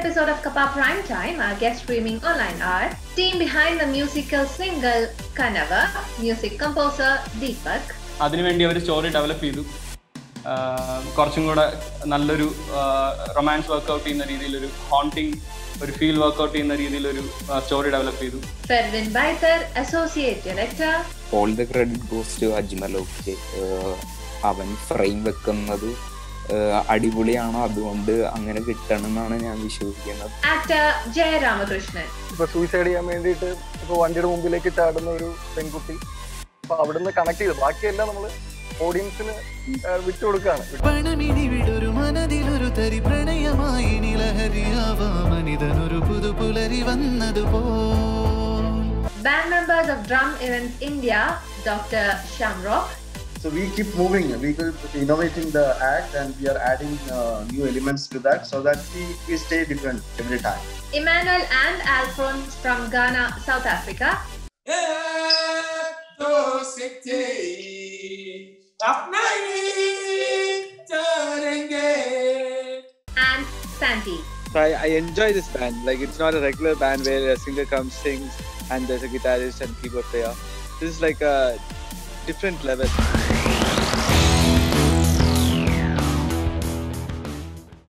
episode of Kappa Prime Time, our guest streaming online are team behind the musical single Kanava, music composer Deepak. അതിനുവേണ്ടി അവർ story develop ചെയ്തു. കുറച്ചും കൂടെ നല്ലൊരു romance workout ചെയ്യുന്ന രീതിയിലൊരു haunting ഒരു ഫീൽ വർക്ക്ഔട്ട് ചെയ്യുന്ന രീതിയിലൊരു സ്റ്റോറി ഡെവലപ്പ് ചെയ്തു. Fervin Baitar, Associate Director. All the credit goes to Ajmal. അവൻ ഫ്രെയിം വെക്കുന്നത് അടിപൊളിയാണോ, അതുകൊണ്ട് അങ്ങനെ കിട്ടണമെന്നാണ് ഞാൻ വിശ്വസിക്കുന്നത്. Actor Jayaramatkrishnan. ഇപ്പൊ സൂയിസൈഡ് ചെയ്യാൻ വേണ്ടിയിട്ട് ഇപ്പൊ വണ്ടിയുടെ മുമ്പിലേക്ക് ചാടുന്ന ഒരു പെൺകുട്ടി, അപ്പൊ അവിടുന്ന് കണക്ട് ചെയ്തു. ബാക്കിയെല്ലാം നമ്മള് ഓഡിയൻസിന് വിട്ടുകൊടുക്കുകയാണ്. Band members of Drum Events India, Dr. Shamrock. So we keep moving, we keep innovating the act, and we are adding new elements to that so that we stay different every time. Emmanuel and Alphonse from Ghana, South Africa. And Santi. So I enjoy this band. Like, it's not a regular band where a singer comes, sings, and there's a guitarist and keyboard player. This is like a different level.